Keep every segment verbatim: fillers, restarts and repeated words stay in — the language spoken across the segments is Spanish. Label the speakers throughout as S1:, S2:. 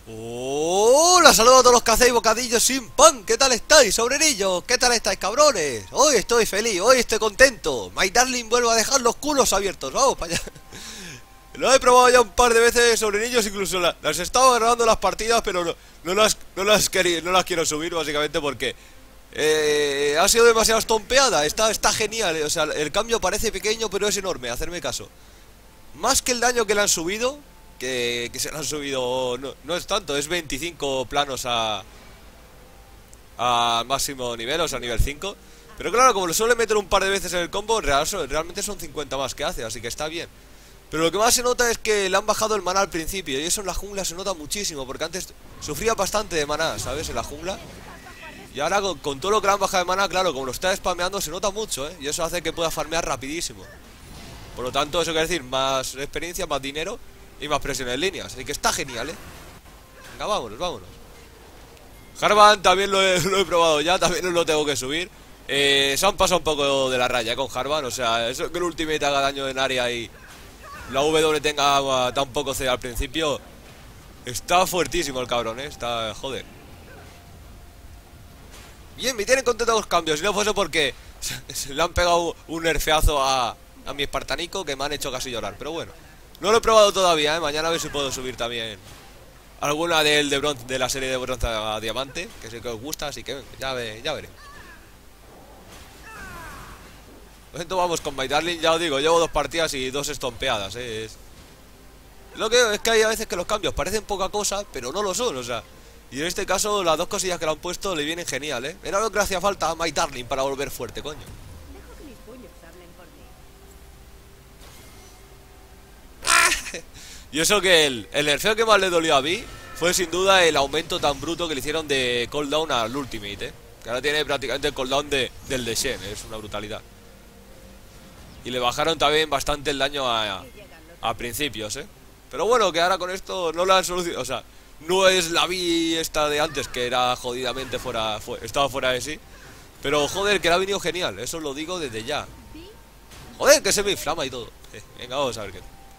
S1: Hola, saludos a todos los que hacéis bocadillos sin pan. ¿Qué tal estáis, sobrinillos? ¿Qué tal estáis, cabrones? Hoy estoy feliz, hoy estoy contento. My Darling vuelve a dejar los culos abiertos. Vamos para allá. Lo he probado ya un par de veces, sobrinillos. Incluso la, las estaba grabando las partidas, pero no, no las, no las, querí, no las quiero subir, básicamente porque eh, ha sido demasiado estompeada. Está, está genial, o sea, el cambio parece pequeño, pero es enorme, hacerme caso. Más que el daño que le han subido, que, que se le han subido, no, no es tanto, es veinticinco planos a, a máximo nivel, o sea, nivel cinco. Pero claro, como lo suele meter un par de veces en el combo, real, realmente son cincuenta más que hace, así que está bien. Pero lo que más se nota es que le han bajado el maná al principio, y eso en la jungla se nota muchísimo, porque antes sufría bastante de maná, ¿sabes? En la jungla. Y ahora con, con todo lo que le han bajado de maná, claro, como lo está spameando, se nota mucho, ¿eh? Y eso hace que pueda farmear rapidísimo. Por lo tanto, eso quiere decir más experiencia, más dinero y más presión en línea. Así que está genial, ¿eh? Venga, vámonos, vámonos. Jarvan también lo he, lo he probado ya, también lo tengo que subir. eh, Se han pasado un poco de la raya con Jarvan. O sea, eso que el ultimate haga daño en área y la W tenga agua tan poco C al principio. Está fuertísimo el cabrón, ¿eh? Está, joder. Bien, me tienen contentos los cambios. Si no fuese porque se le han pegado un nerfeazo a... a mi espartanico, que me han hecho casi llorar. Pero bueno, no lo he probado todavía, ¿eh? Mañana a ver si puedo subir también alguna del de bronce, de la serie de bronce a diamante, que sé que os gusta, así que ya, ve, ya veré. Entonces vamos con My Darling, ya os digo, llevo dos partidas y dos estompeadas, ¿eh? Es... Lo que es que hay a veces que los cambios parecen poca cosa, pero no lo son, o sea. Y en este caso las dos cosillas que le han puesto le vienen genial, ¿eh? Era lo que le hacía falta a My Darling para volver fuerte, coño. Y eso que el, el nerfeo que más le dolió a mí fue sin duda el aumento tan bruto que le hicieron de cooldown al ultimate, ¿eh? Que ahora tiene prácticamente el cooldown de, del de Shen, es una brutalidad. Y le bajaron también bastante el daño a, a principios, ¿eh? Pero bueno, que ahora con esto no lo han solucionado. O sea, no es la Vi esta de antes, que era jodidamente fuera, fu estaba fuera de sí. Pero joder, que le ha venido genial, eso lo digo desde ya. Joder, que se me inflama y todo. eh, Venga, vamos a ver qué.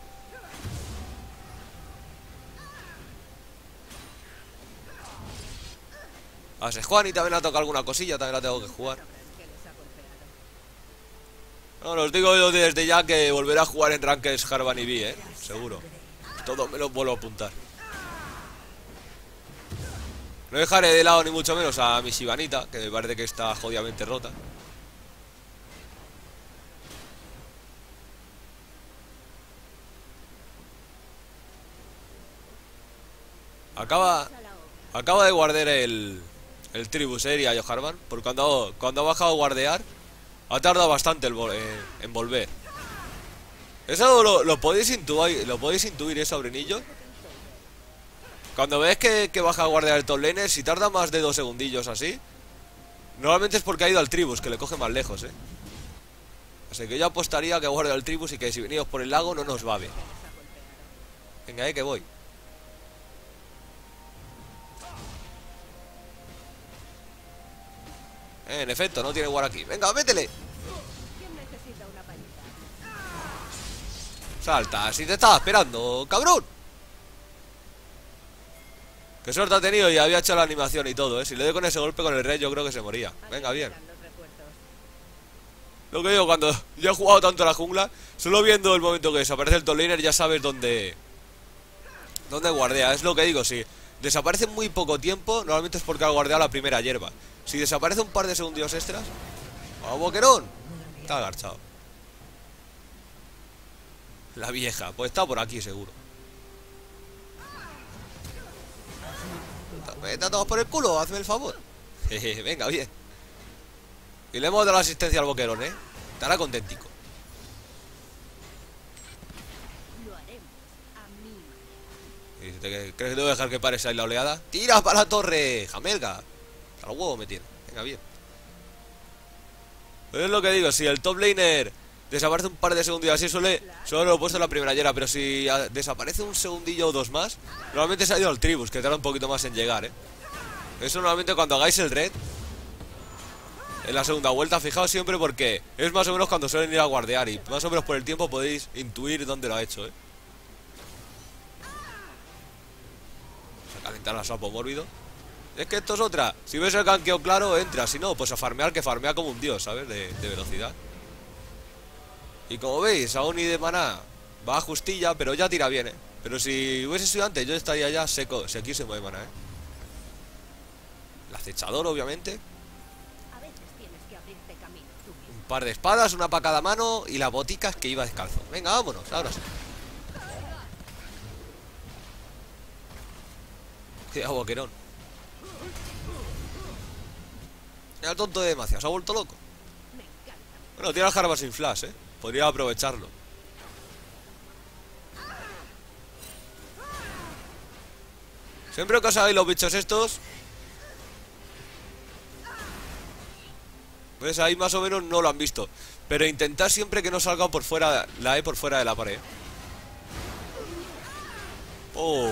S1: A Sejuani también le ha tocado alguna cosilla, también la tengo que jugar. No, os digo yo desde ya que volveré a jugar en Ranked Jarvan y Vi, eh, seguro. Todo me lo vuelvo a apuntar. No dejaré de lado ni mucho menos a mi Shivanita, que me parece que está jodidamente rota. Acaba Acaba de guardar el El Tribus Area a Jarvan, porque cuando, cuando ha bajado a guardear ha tardado bastante el, eh, en volver. Eso lo, lo podéis intuir, lo podéis intuir, ¿eh, sobrinillo? Cuando ves que, que baja a guardear el top laner, si tarda más de dos segundillos así, normalmente es porque ha ido al Tribus, que le coge más lejos, ¿eh? Así que yo apostaría que guarde al Tribus y que si venimos por el lago no nos va bien. Venga, eh, que voy. Eh, en efecto, no tiene war aquí. Venga, métele. Salta, si te estaba esperando, cabrón. Qué suerte ha tenido y había hecho la animación y todo, eh. Si le doy con ese golpe con el rey yo creo que se moría. Venga, bien. Lo que digo, cuando yo he jugado tanto a la jungla, solo viendo el momento que desaparece el top laner ya sabes dónde Dónde guardea, es lo que digo. Si desaparece en muy poco tiempo, normalmente es porque ha guardeado la primera hierba. Si desaparece un par de segundos extras, ¡vamos, boquerón! Está agarchado. La vieja, pues está por aquí seguro. Vete a todos por el culo, hazme el favor. Jeje, venga, bien. Y le hemos dado la asistencia al boquerón, ¿eh? Estará contentico. ¿Y te, crees que te voy a dejar que pares ahí la oleada? ¡Tira para la torre! ¡Jamelga! Al huevo me tiene. Venga, bien. Pero es lo que digo, si el top laner desaparece un par de segundillos así, suele, solo lo he puesto en la primera hiera. Pero si a, desaparece un segundillo o dos más, normalmente se ha ido al Tribus, que tarda un poquito más en llegar, ¿eh? Eso normalmente cuando hagáis el red en la segunda vuelta, fijaos siempre porque es más o menos cuando suelen ir a guardear. Y más o menos por el tiempo podéis intuir dónde lo ha hecho, ¿eh? Calentar a sapo mórbido. Es que esto es otra. Si ves el ganqueo claro, entra. Si no, pues a farmear, que farmea como un dios, ¿sabes? De, de velocidad. Y como veis, aún ni de maná va a justilla, pero ya tira bien, ¿eh? Pero si hubiese sido antes, yo estaría ya seco, sequísimo de maná, ¿eh? El acechador, obviamente. Un par de espadas, una para cada mano. Y las boticas que iba descalzo. Venga, vámonos, ahora sí. Cuidado, boquerón. El tonto de demasiado, se ha vuelto loco. Bueno, tiene las jarbas sin flash, eh. Podría aprovecharlo. Siempre que os hagáis los bichos estos, pues ahí más o menos no lo han visto. Pero intentad siempre que no salga por fuera, la E por fuera de la pared. Oh.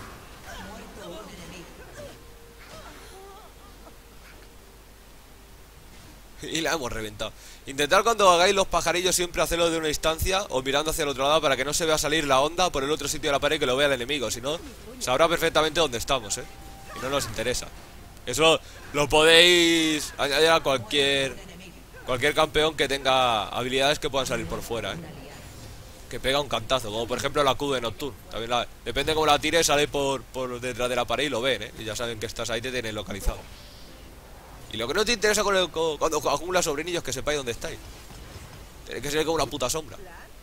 S1: Y la hemos reventado. Intentad cuando hagáis los pajarillos siempre hacerlo de una distancia o mirando hacia el otro lado para que no se vea salir la onda por el otro sitio de la pared, que lo vea el enemigo. Si no, sabrá perfectamente dónde estamos, ¿eh? Y no nos interesa. Eso lo podéis añadir a cualquier Cualquier campeón que tenga habilidades que puedan salir por fuera, ¿eh? Que pega un cantazo, como por ejemplo la Q de Nocturne. También la, depende de cómo la tires, sale por, por detrás de la pared y lo ven, ¿eh? Y ya saben que estás ahí, te tienen localizado. Y lo que no te interesa con el, con, cuando acumulas sobrinillos es que sepáis dónde estáis. Tiene que ser como una puta sombra.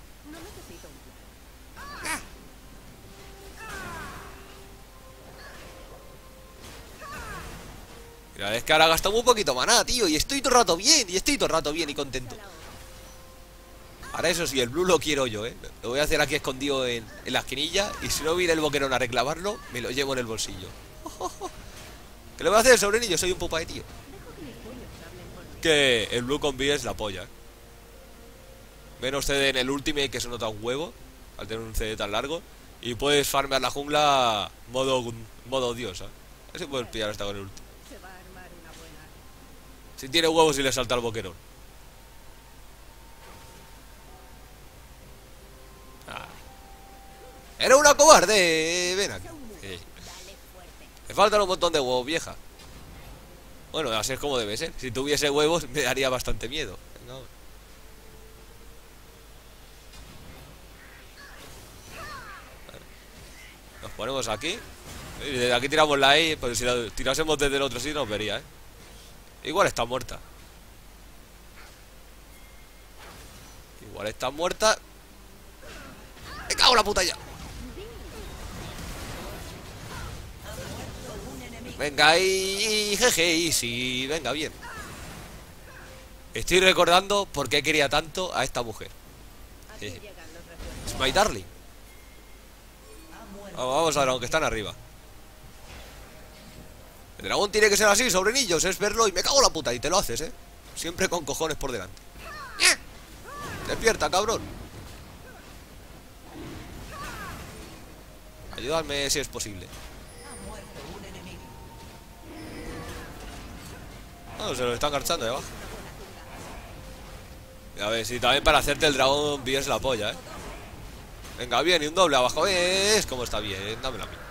S1: Mira, es que ahora gastamos un poquito maná, tío. Y estoy todo el rato bien, y estoy todo el rato bien y contento. Ahora eso sí, el blue lo quiero yo, eh. Lo voy a hacer aquí escondido en, en la esquinilla. Y si no viene el boquerón a reclamarlo, me lo llevo en el bolsillo. ¿Qué le voy a hacer, sobrinillo? Soy un pupa de tío. Que el blue con B es la polla, eh. Menos C D en el ultimate, que se nota un huevo al tener un C D tan largo. Y puedes farmear la jungla modo, modo dios, ¿eh? A ver si puedes pillar esta con el ulti. Si tiene huevos y le salta al boquerón. Ah. ¡Era una cobarde! Ven aquí. Sí. Me faltan un montón de huevos, vieja. Bueno, así es como debe ser. Si tuviese huevos me daría bastante miedo. Venga, nos ponemos aquí. Y desde aquí tiramos la E. Pues si la tirásemos desde el otro sitio nos vería, ¿eh? Igual está muerta. Igual está muerta. ¡Me cago en la puta ya! Venga, y jeje, y sí, venga, bien. Estoy recordando por qué quería tanto a esta mujer. Es my darling. Vamos, vamos a ver, aunque están arriba. El dragón tiene que ser así, sobrinillos. Es verlo y me cago en la puta. Y te lo haces, eh. Siempre con cojones por delante. Despierta, cabrón. Ayúdame si es posible. No, se lo están garchando de abajo. A ver, si también para hacerte el dragón bien es la polla, eh. Venga, bien, y un doble abajo. Es como está bien, dámelo a mí.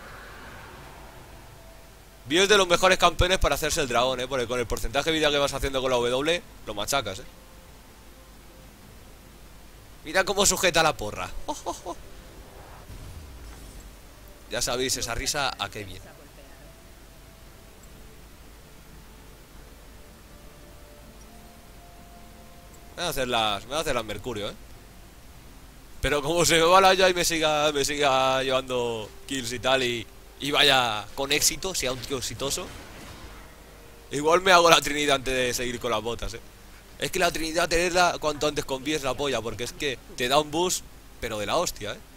S1: Bio es de los mejores campeones para hacerse el dragón, eh. Porque con el porcentaje de vida que vas haciendo con la W, lo machacas, eh. Mira cómo sujeta la porra. Oh, oh, oh. Ya sabéis, esa risa a qué viene. Me voy a hacer las, me voy a hacer las Mercurio, eh. Pero como se me va la ya y me siga, me siga llevando kills y tal y, y vaya con éxito, sea un tío exitoso, igual me hago la Trinidad antes de seguir con las botas, eh. Es que la Trinidad tenerla cuanto antes con B es la polla, porque es que te da un boost, pero de la hostia, eh.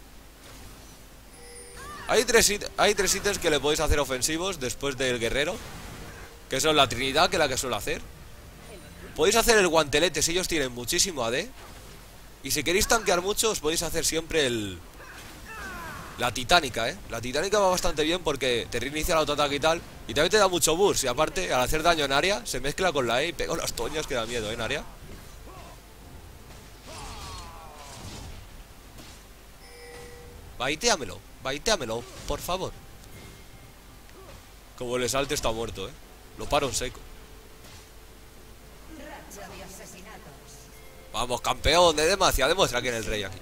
S1: Hay tres, hay tres ítems que le podéis hacer ofensivos después del guerrero, que son la Trinidad, que es la que suelo hacer. Podéis hacer el guantelete si ellos tienen muchísimo A D. Y si queréis tanquear mucho, os podéis hacer siempre el... La titánica, eh. La titánica va bastante bien porque te reinicia el autoataque y tal. Y también te da mucho burst. Y aparte, al hacer daño en área, se mezcla con la E y pega unas toñas que da miedo, ¿eh? En área. Baiteamelo, baiteamelo, por favor. Como le salte está muerto, eh. Lo paro en seco. Vamos, campeón de Demacia. Demuestra quién es el rey aquí.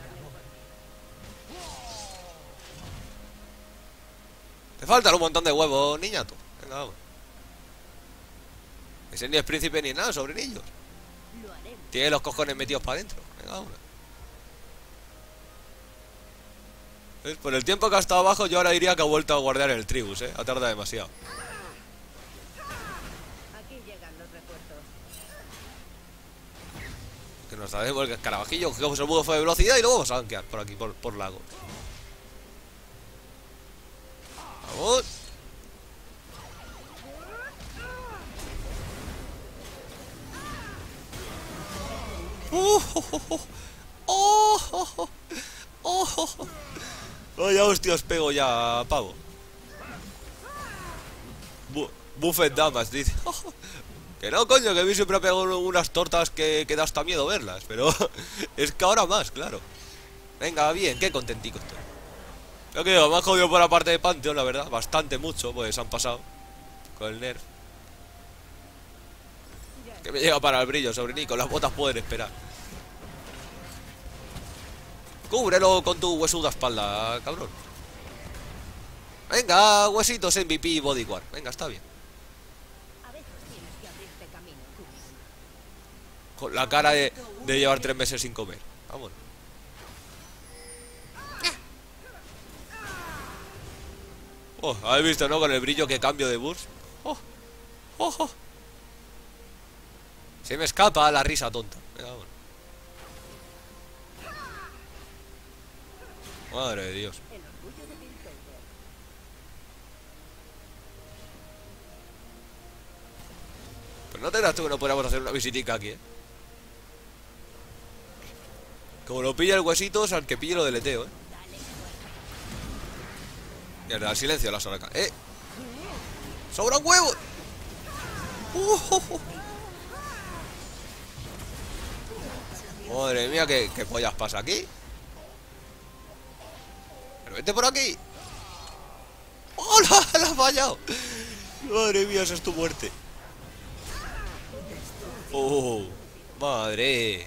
S1: Te faltan un montón de huevos, niñato. Venga, vamos. Ese ni es príncipe ni nada, sobrinillos. Tiene los cojones metidos para adentro. Venga, vamos. ¿Ves? Por el tiempo que ha estado abajo, yo ahora diría que ha vuelto a guardar el tribus, eh. Ha tardado demasiado. Que nos sabemos el escarabajillo, cogemos el buzo de velocidad y lo vamos a banquear por aquí, por, por lago. Vamos. Uh, oh, oh, oh, oh, oh, oh. Vaya hostia, os pego ya, pavo. Bu Buffet damas, dice. Que no, coño, que a mí siempre ha pegado unas tortas que, que da hasta miedo verlas. Pero es que ahora más, claro. Venga, bien, qué contentico estoy. Lo que digo, me han jodido por la parte de Pantheon, la verdad. Bastante mucho, pues han pasado con el nerf. Que me llega para el brillo, sobrinico. Las botas pueden esperar. Cúbrelo con tu huesuda espalda, cabrón. Venga, huesitos M V P y bodyguard. Venga, está bien. Con la cara de, de llevar tres meses sin comer. Vamos. Oh, ¿habéis visto, no? Con el brillo que cambio de burst. Oh, oh, oh. Se me escapa la risa tonta. Venga, vamos. Madre de Dios. Pues no te das tú que no podamos hacer una visitica aquí, eh. Como lo pilla el huesito, al que pille lo deleteo, eh. Mierda, el silencio de la zona acá. ¡Eh! ¡Sobran huevos! Uh, uh, uh. Madre mía, ¿qué, qué pollas pasa aquí? Pero vete por aquí. ¡Oh, la, la ha fallado! Madre mía, esa es tu muerte. ¡Oh! ¡Madre!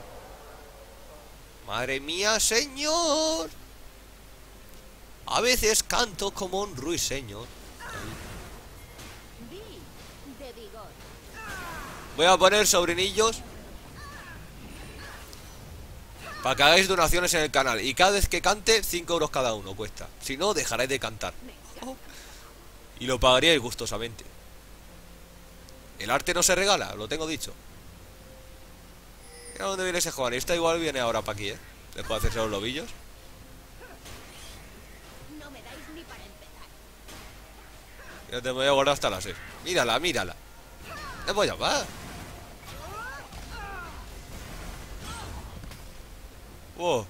S1: ¡Madre mía, señor! A veces canto como un ruiseñor. Voy a poner sobrinillos para que hagáis donaciones en el canal. Y cada vez que cante, cinco euros cada uno cuesta. Si no, dejaréis de cantar. Oh. Y lo pagaríais gustosamente. El arte no se regala, lo tengo dicho. Mira dónde viene ese Juan. Esta igual viene ahora para aquí, ¿eh? Después de hacerse los lobillos. Ya te voy a guardar hasta las seis. Mírala, mírala. Te voy a llamar. Oh.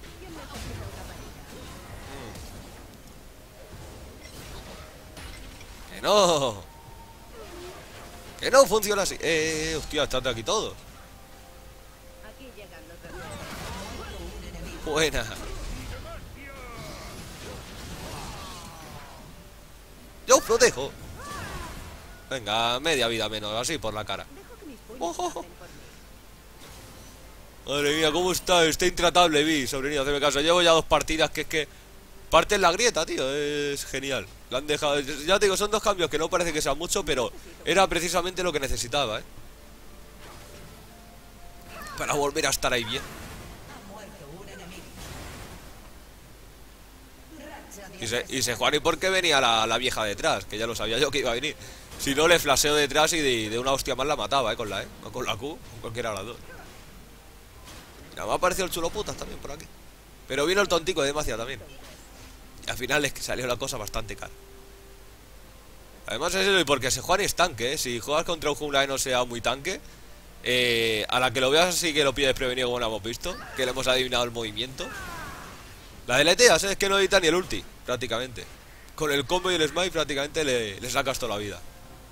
S1: Que no. Que no funciona así. Eh, hostia, están de aquí todos. Buena. Yo os protejo. Venga, media vida menos, así por la cara. Oh, oh, oh. Madre mía, ¿cómo está? Está intratable, vi, sobrinillo, hazme caso. Llevo ya dos partidas que es que parten la grieta, tío. Es genial. La han dejado. Ya te digo, son dos cambios que no parece que sean mucho, pero era precisamente lo que necesitaba, ¿eh? Para volver a estar ahí bien. Y se, y se Juan, ¿y por qué venía la, la vieja detrás? Que ya lo sabía yo que iba a venir. Si no, le flaseo detrás y de, de una hostia más la mataba, ¿eh? Con la E, no con la Q, cualquiera de las dos. Mira, me ha aparecido el chulo putas también por aquí. Pero vino el tontico de Demacia también. Y al final es que salió la cosa bastante cara. Además es eso, y porque ese Juan es tanque, ¿eh? Si juegas contra un jungla que no sea muy tanque, eh, a la que lo veas así que lo pilles prevenido, como lo hemos visto, que le hemos adivinado el movimiento. La deleteas, ¿eh? Es que no edita ni el ulti, prácticamente. Con el combo y el smite prácticamente le, le sacas toda la vida.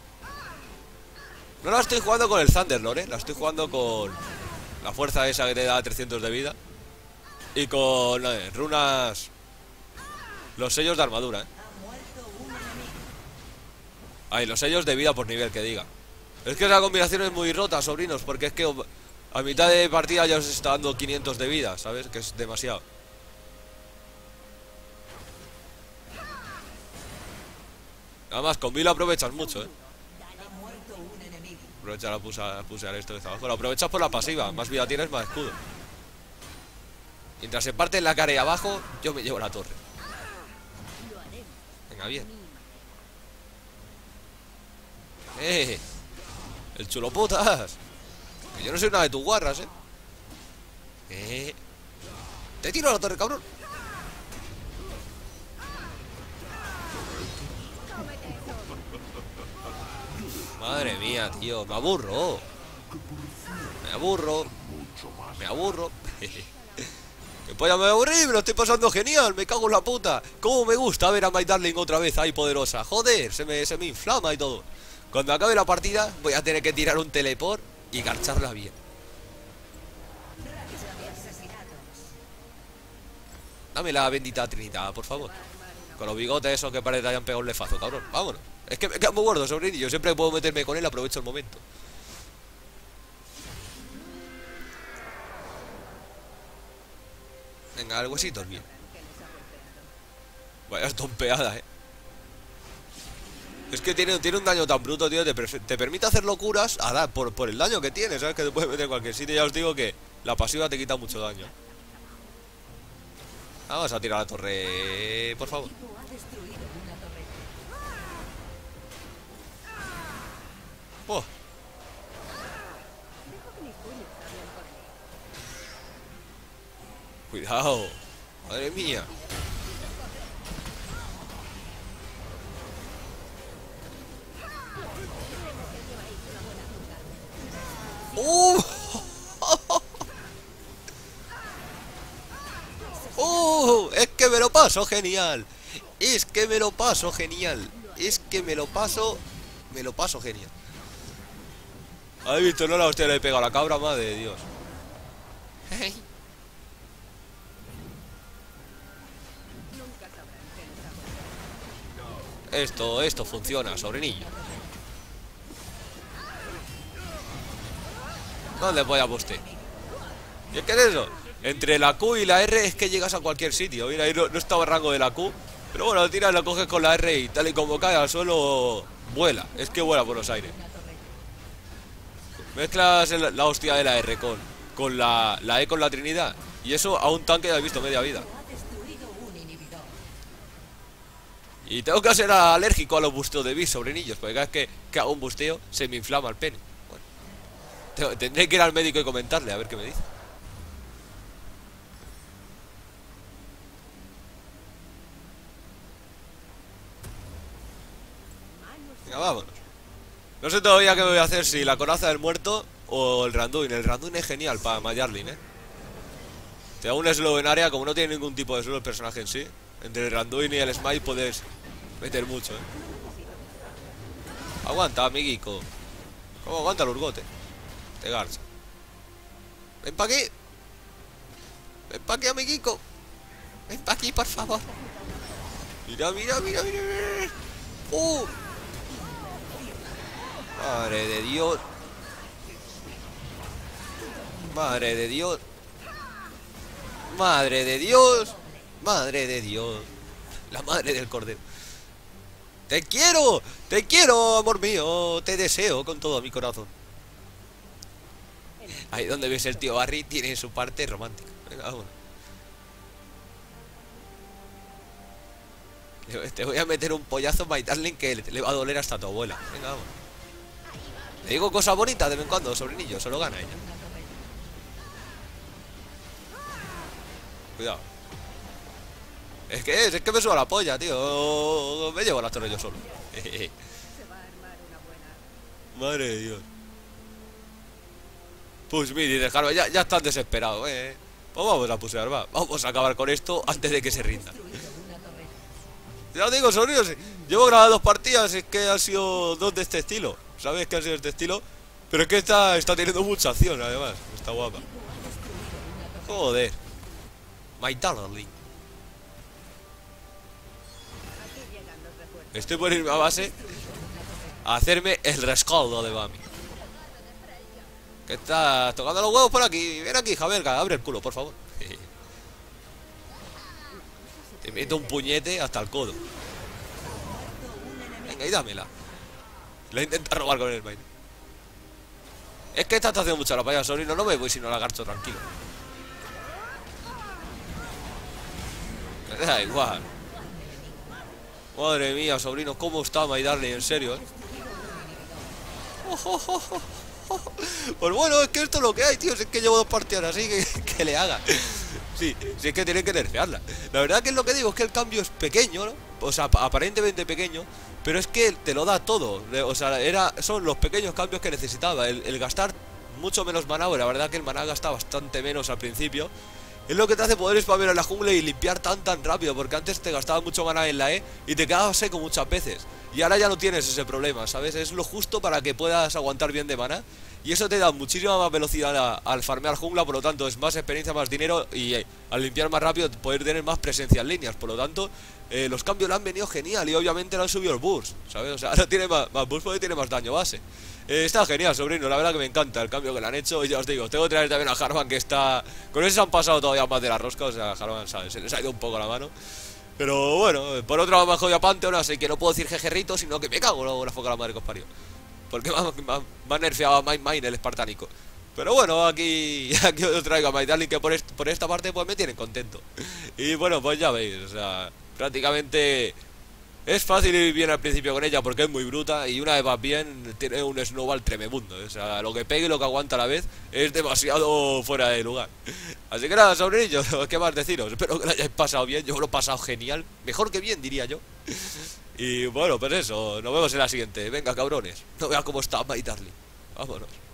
S1: No la estoy jugando con el Thunderlord, ¿eh? La estoy jugando con la fuerza esa que te da trescientos de vida. Y con eh, runas. Los sellos de armadura, ¿eh? Ay, los sellos de vida por nivel, que diga. Es que esa combinación es muy rota, sobrinos, porque es que a mitad de partida ya os está dando quinientos de vida, ¿sabes? Que es demasiado. Además, con mil lo aprovechas mucho, ¿eh? Aprovecha la pusa, pusear esto que está abajo. Lo aprovechas por la pasiva. Más vida tienes, más escudo. Mientras se parte en la cara y abajo, yo me llevo la torre. Venga, bien. Eh, el chulo putas. Que yo no soy una de tus guarras, eh. Eh. Te tiro a la torre, cabrón. Madre mía, tío, me aburro. Me aburro. Me aburro. Que polla, me aburrí, me lo estoy pasando genial. Me cago en la puta. Cómo me gusta ver a My Darling otra vez ahí poderosa. Joder, se me, se me inflama y todo. Cuando acabe la partida voy a tener que tirar un teleport y garcharla bien. Dame la bendita Trinidad, por favor. Con los bigotes esos que parece que hayan pegado un lefazo, cabrón. Vámonos. Es que me quedo muy gordo, sobrinillo. Siempre que puedo meterme con él, aprovecho el momento. Venga, el huesito es bien. Vaya estompeada, eh. Es que tiene, tiene un daño tan bruto, tío. Te, te permite hacer locuras a dar por, por el daño que tiene, ¿sabes? Que te puedes meter en cualquier sitio. Ya os digo que la pasiva te quita mucho daño. Vamos a tirar la torre, por favor. Oh. Cuidado. Madre mía. ¡Uh! ¡Uh! Es que me lo paso genial. Es que me lo paso genial. Es que me lo paso. Me lo paso genial. ¿Habéis visto? No la hostia le he pegado a la cabra, madre de Dios. Esto, esto funciona, sobrinillo. ¿Dónde voy a usted? ¿Y es que es eso? Entre la Q y la R es que llegas a cualquier sitio. Mira, ahí no, no estaba el rango de la Q. Pero bueno, lo tiras, lo coges con la R y tal y como cae al suelo, vuela. Es que vuela por los aires. Mezclas el, la hostia de la R con, con la, la E con la Trinidad. Y eso a un tanque ya he visto media vida. Y tengo que ser alérgico a los busteos de bis, sobrinillos. Porque cada vez que, que hago un busteo se me inflama el pene. Bueno, tendré que ir al médico y comentarle a ver qué me dice. Venga, vámonos. No sé todavía qué voy a hacer, si la coraza del muerto o el Randuin. El Randuin es genial para My Darling, eh. Te da un slow en área, como no tiene ningún tipo de slow el personaje en sí. Entre el Randuin y el Smite puedes meter mucho, eh. Aguanta, amiguico. ¿Cómo aguanta el urgote? Te garza. Ven pa' aquí. Ven pa' aquí, amiguico. Ven pa' aquí, por favor. Mira, mira, mira, mira, mira. ¡Uh! Madre de Dios. Madre de Dios. Madre de Dios. Madre de Dios. La madre del cordero. Te quiero. Te quiero, amor mío. Te deseo con todo mi corazón. Ahí donde ves el tío Barry tiene su parte romántica. Venga, vamos. Te voy a meter un pollazo, My Darling, que le va a doler hasta a tu abuela. Venga, vamos. Te digo cosas bonitas de vez en cuando, sobrinillo. Solo gana ella. Cuidado. Es que es, es que me suba la polla, tío. Me llevo las torres yo solo. Madre de Dios. Push me, dice Harvey, ya, ya están desesperados, eh. Pues vamos a pusear, va. Vamos a acabar con esto antes de que se rinda. Ya os digo, sobrinos, llevo grabado dos partidas, es que han sido dos de este estilo. ¿Sabes que han sido de este estilo? Pero es que esta está teniendo mucha acción, además. Está guapa. Joder. My Darling. Estoy por irme a base. a hacerme el rescoldo de Bami. ¿Qué estás tocando los huevos por aquí? Ven aquí, Javier, abre el culo, por favor. Te meto un puñete hasta el codo. Venga, y dámela. La intenta robar con el main. Es que esta está haciendo mucho la paya, sobrino. No me voy si no la agarcho tranquilo. Me da igual. Madre mía, sobrino, ¿cómo está My Darling? En serio, ¿eh? Oh, oh, oh, oh, oh. Pues bueno, es que esto es lo que hay, tío. Es que llevo dos partidas así que, que le haga. Sí, sí, es que tienen que nerfearla. La verdad que es lo que digo, es que el cambio es pequeño, ¿no? O sea, aparentemente pequeño, pero es que te lo da todo. O sea, era, son los pequeños cambios que necesitaba. El, el gastar mucho menos maná, la verdad que el maná gasta bastante menos al principio. Es lo que te hace poder spamear en la jungla y limpiar tan tan rápido. Porque antes te gastabas mucho maná en la E y te quedabas seco muchas veces. Y ahora ya no tienes ese problema, ¿sabes? Es lo justo para que puedas aguantar bien de maná. Y eso te da muchísima más velocidad a, al farmear jungla. Por lo tanto es más experiencia, más dinero. Y eh, al limpiar más rápido poder tener más presencia en líneas. Por lo tanto eh, los cambios le han venido genial. Y obviamente le han subido el burst, ¿sabes? O sea, ahora tiene más, más burst porque tiene más daño base. Eh, está genial, sobrino, la verdad que me encanta el cambio que le han hecho. Y ya os digo, tengo que traer también a Harvan, que está... Con eso se han pasado todavía más de la rosca. O sea, Harvan, ¿sabes? Se les ha ido un poco la mano. Pero bueno, por otro lado me ha jodido a Pantheon. Así que no puedo decir jejerrito, sino que me cago luego la foca a la madre que os parió. Porque me ha, me ha, me ha nerfeado a Mine Mine, el espartánico. Pero bueno, aquí, aquí os traigo a My Darling, que por, est por esta parte pues me tienen contento. Y bueno, pues ya veis, o sea, prácticamente... Es fácil ir bien al principio con ella porque es muy bruta. Y una vez vas bien, tiene un snowball tremendo. O sea, lo que pegue y lo que aguanta a la vez es demasiado fuera de lugar. Así que nada, sobrinillos, ¿qué más deciros? Espero que lo hayáis pasado bien. Yo lo he pasado genial, mejor que bien, diría yo. Y bueno, pues eso, nos vemos en la siguiente. Venga, cabrones, no veas cómo está My Darling. Vámonos.